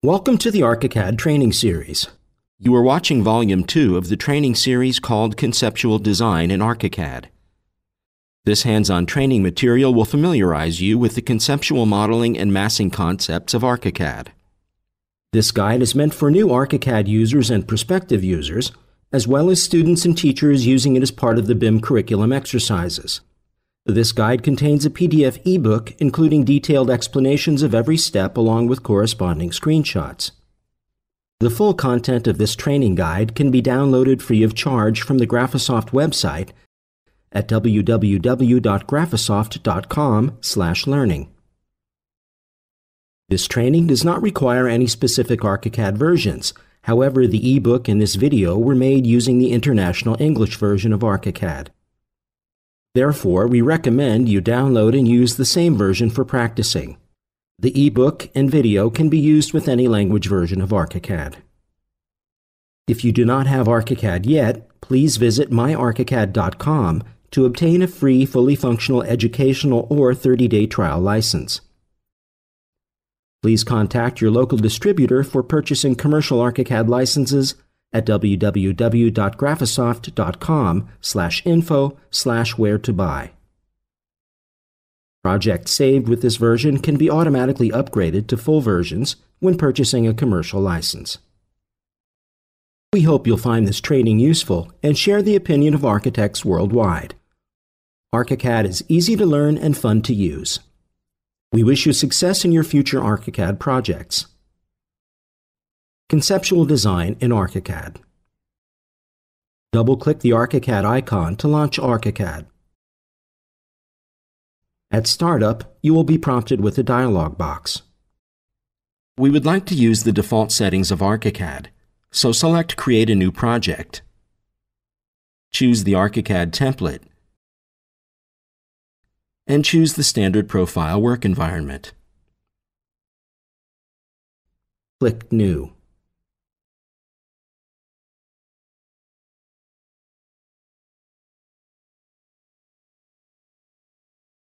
Welcome to the ARCHICAD training series. You are watching Volume 2 of the training series called Conceptual Design in ARCHICAD. This hands-on training material will familiarize you with the conceptual modeling and massing concepts of ARCHICAD. This guide is meant for new ARCHICAD users and prospective users, as well as students and teachers using it as part of the BIM curriculum exercises. This guide contains a PDF ebook including detailed explanations of every step along with corresponding screenshots. The full content of this training guide can be downloaded free of charge from the Graphisoft website at www.graphisoft.com/learning. This training does not require any specific ARCHICAD versions. However, the ebook and this video were made using the International English version of ARCHICAD. Therefore, we recommend you download and use the same version for practicing. The ebook and video can be used with any language version of ARCHICAD. If you do not have ARCHICAD yet, please visit myarchicad.com to obtain a free, fully functional educational or 30-day trial license. Please contact your local distributor for purchasing commercial ARCHICAD licenses at www.graphisoft.com/info/where-to-buy. Projects saved with this version can be automatically upgraded to full versions when purchasing a commercial license. We hope you'll find this training useful and share the opinion of architects worldwide. ARCHICAD is easy to learn and fun to use. We wish you success in your future ARCHICAD projects. Conceptual Design in ARCHICAD. Double-click the ARCHICAD icon to launch ARCHICAD. At startup, you will be prompted with a dialog box. We would like to use the default settings of ARCHICAD, so select Create a new project. Choose the ARCHICAD template and choose the standard profile work environment. Click New.